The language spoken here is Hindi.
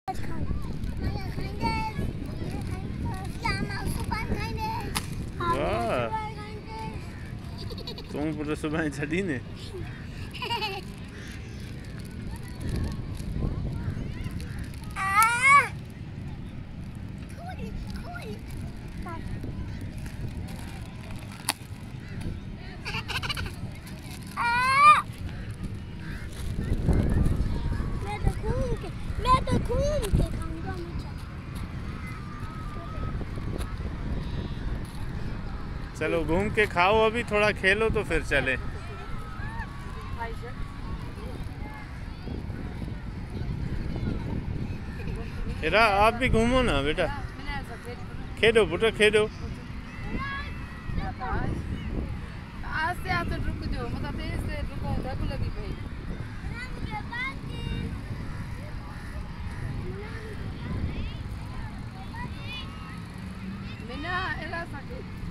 वाह, तुम पूरा सुबह छड़ी ने चलो घूम के खाओ, अभी थोड़ा खेलो तो फिर चले। इरा आप भी घूमो ना बेटा, खेलो बेटा खेलो। आस्ते आस्ते रुक जाओ, मतलब तेज से रुको, धक्का लगी भाई। मैंने एला सके